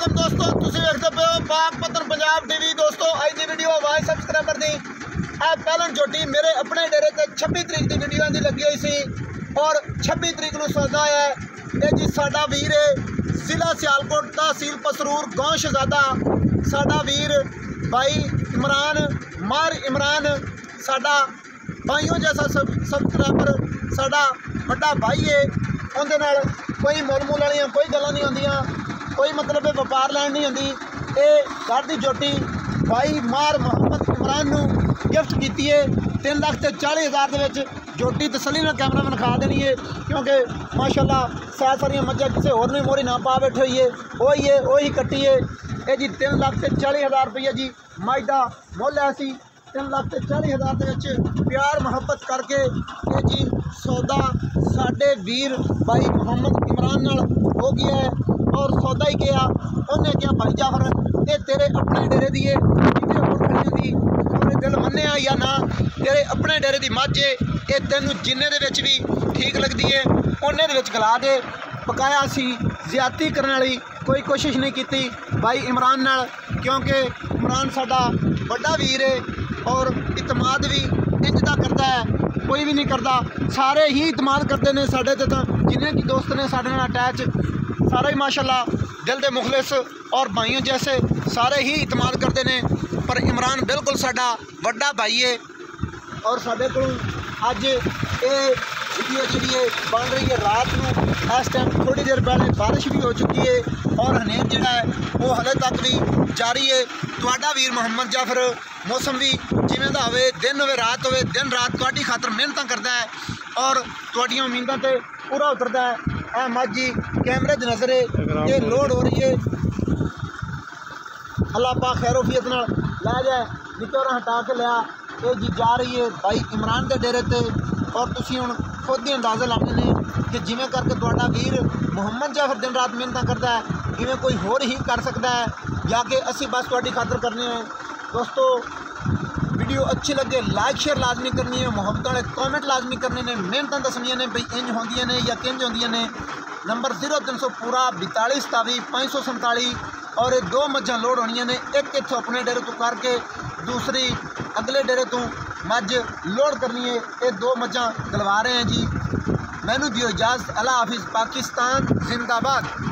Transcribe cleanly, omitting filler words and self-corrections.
वालेकुम दोस्तों, तुसीं वेखदे पे हो पाक पतन पंजाब टीवी। दोस्तों अज की वीडियो वाइस सबसक्राइबर दी पैलन झोटी मेरे अपने डेरे ते 26 तरीक की वीडियो की लगी हुई सी और 26 तरीक को सौदा है। ये जी साडा वीर है, जिला सियालकोट, तहसील पसरूर, गाँव शहजादा। साडा वीर भाई इमरान मार इमरान, साडा भाइयों जैसा सबसक्राइबर, साडा बड़ा भाई है। उनके नाल कोई मुल मुल वाली कोई गल्लां नहीं होंदियां, कोई मतलब व्यापार लैन नहीं होंदी। ये घर की झोटी भाई मार मोहम्मद इमरान नूं गिफ्ट की है 3,40,000 के झोटी तसली में कैमरा मैन खा देनी है, क्योंकि माशाल्लाह सारिया मज्जा किसी होर ने मोरी ना पा बैठे हुई है। वही कट्टी है। ये जी 3,40,000 रुपये जी मज का मुल है। सी 3,40,000 के प्यार मुहब्बत करके ये जी सौदा साडे वीर भाई मोहम्मद इमरान नाल हो गया है। और सौदा ही किया, उन्हें क्या भाई जाफर ये तेरे अपने डेरे दी है, अपने दिल मन्निया या ना, तेरे अपने डेरे की मझ है, ये तेनों जिन्ने दे विच भी ठीक लगती है उन्ने दे विच खिला दे। पकाया सी ज्यादती करने वाली कोई कोशिश नहीं की भाई इमरान नाल, क्योंकि इमरान साडा बड़ा वीर है और इतमाद भी इंजदा करता है, कोई भी नहीं करता। सारे ही इतमाद करते हैं साढ़े ते, जिन्हें की दोस्त ने साढ़े नाल अटैच सारे ही माशाल्लाह दिल दे मुखलिस और भाइयों जैसे सारे ही इतमाद करते हैं। पर इमरान बिल्कुल साडा बड़ा भाई है। और साडे को अज ये वीडियो जी बन रही है रात को। इस टाइम थोड़ी देर पहले बारिश भी हो चुकी है और हनेर जोड़ा है वो हले तक भी जारी है। तुहाडा वीर मोहम्मद जाफर मौसम भी जिमें दा होवे, दिन होवे रात होवे, दिन रात तुहाडी खातर मेहनत करता है और तुहाडियां उम्मीदां ते पूरा उतरता है। आ मझी कैमरे की नज़र है, ये लोड हो रही है। अल्लाह पाक खैरोफियत नाल लै जाए, निचोरा हटा के लिया। ये जी जा रही है भाई इमरान के डेरे ते। और तुसीं हुण खुद ही अंदाजे लाने ने कि जिमें करके तुहाडा वीर मोहम्मद जाफर दिन रात मेहनत करता है, इवें कोई होर ही कर सकता है या कि असी बस तुहाडी खातर करने हैं। दोस्तों वीडियो अच्छी लगे लाइक शेयर लाजमी करनी है, मुहब्बत वाले कॉमेंट लाजमी करने ने, मेहनत दसनिया ने भाई इंज होंदियां ने या किंज होंदियां ने। नंबर 0300 पूरा 42 27 547 और ये 2 मझां लोड होनियां ने। एक इत्थों अपने डेरे तो करके दूसरी अगले डेरे तो मझ लोड करनी है। ये 2 मझां दिलवा रहे हैं जी। मैनू दियो इजाज़त। अल्लाह हाफिज़। पाकिस्तान जिंदाबाद।